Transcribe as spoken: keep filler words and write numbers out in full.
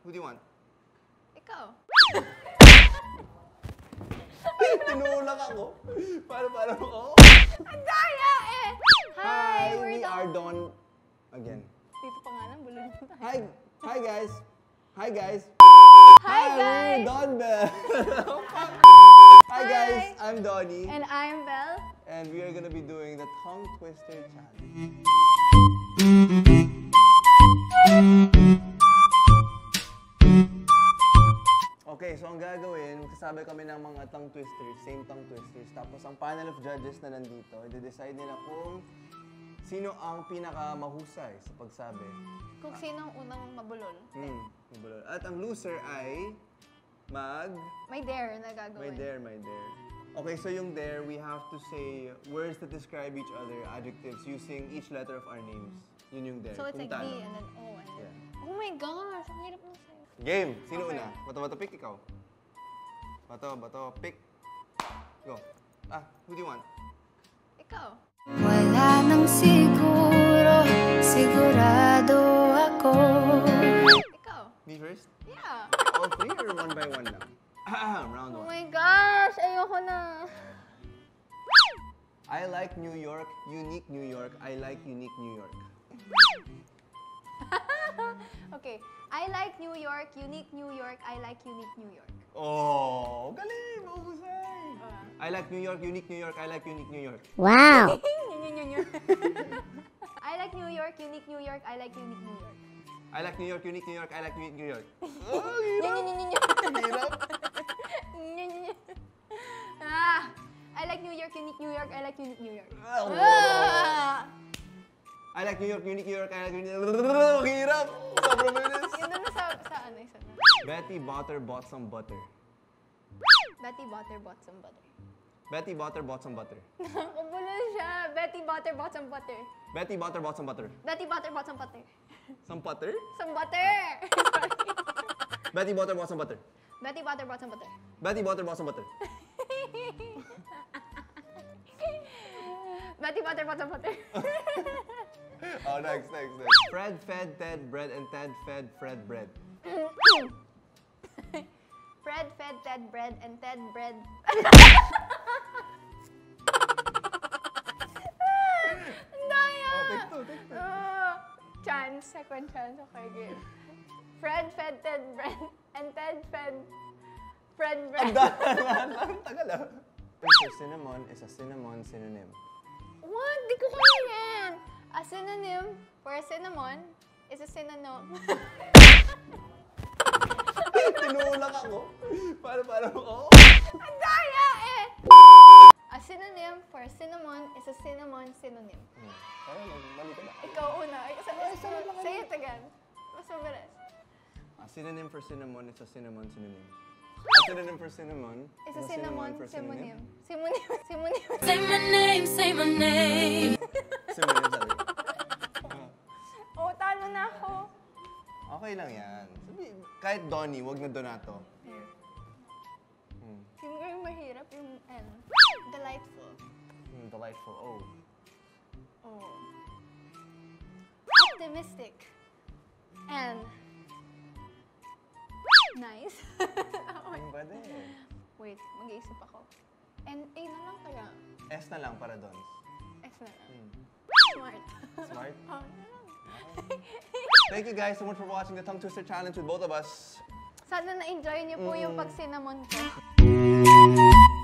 who do you want? Ikaw. Tinulak ako. Paano, paano? Oh. Ang daya eh! Hi, Hi, we're we are Don... Again. Dito pa nga lang, bulol tayo. Hi, hi guys. Hi guys. Hi, guys. we're Don Bell. Hi guys, I'm Donnie. And I'm Belle. And we are gonna be doing the tongue twister challenge. Okay, so ang gagawin, magsasabi kami ng mga tongue twisters, same tongue twisters. Tapos ang panel of judges na nandito, i-decide nila kung sino ang pinaka-mahusay sa pagsabi. Kung sino ang unang mabulol. Hmm, mabulol. At ang loser ay mag... May dare na gagawin. May dare, may dare. Okay, so yung dare, we have to say words that describe each other, adjectives, using each letter of our names. Yun yung dare. So it's Kung like talo. D and then O and then... Yeah. Oh my gosh! Ang hirap na sa'yo. Game! Sino Okay. una? Bato, bato, pick ikaw. Bato, bato, pick. Go. Ah, who do you want? Ikaw. Wala nang siguro, sigurado ako. Ikaw. Me first? Yeah. All three or one by one lang? Round Oh one. my gosh! Ayoko na. I like New York, unique New York. I like unique New York. Okay. I like New York, unique New York. I like unique New York. Oh, galing! Mahusay! Uh. I like New York, unique New York. I like unique New York. Wow! I like New York, unique New York. I like unique New York. I like New York, unique New York. I like unique New York. Oh, Nyo, nyo, nyo, nyo. hirap! Nyo, nyo, nyo. Ah! I like New York, unique New York. I like unique New York. Oh. Ah! I like New York, unique New York. I like unique New York. Hirap! Sobrang bilis! Yun doon sa, sa ano, isa na. Betty Butter bought some butter. Betty Butter bought some butter. Betty Butter bought some butter. Nakabulol siya. Betty Butter bought some butter. Betty Butter bought some butter. Betty Butter bought some butter. Some butter? Some butter! Sorry. Betty Butter bought some butter. Betty Butter bought some butter. Betty Butter bought some butter. Betty Butter bought some butter. Oh, next, next, next. Fred fed Ted bread and Ted fed Fred bread. Fred fed Ted bread and Ted bread. Ang daya! Oh, take two, take two. Oh, chance, second chance. Okay, game. Fred fed Ted bread and Ted fed Fred bread. Ang tagal ah. For cinnamon is a cinnamon synonym. What? Di ko kaya yan. A synonym for a cinnamon is a synonym. Tinulak ako. Paano, paano? Oh. Ang daya eh! A synonym for a cinnamon is a cinnamon synonym. Hmm. Parang mali ka na. Ikaw una. Ay, sa, sa, say it again. Mas mabilis. A synonym for cinnamon is a cinnamon synonym. A synonym for cinnamon It's a cinnamon for synonym. Synonym. Synonym. Say my name, say my name. Synonym, sabi. Oh, talo na ako. Okay lang yan. Sabi, kahit Donnie, wag na Donato. Here. Hmm. Siguro yung mahirap yung N. Delightful. Hmm, delightful. Oh. Oh. Optimistic. And nice. Ang pwede. Wait, mag-iisip ako. N A na lang kaya. S na lang para Dons. X na lang. Hmm. Smart. Smart? Oh, na lang. Thank you guys so much for watching the Tongue Twister Challenge with both of us. Sana na-enjoy niyo po yung Mm. pag-cinnamon ko.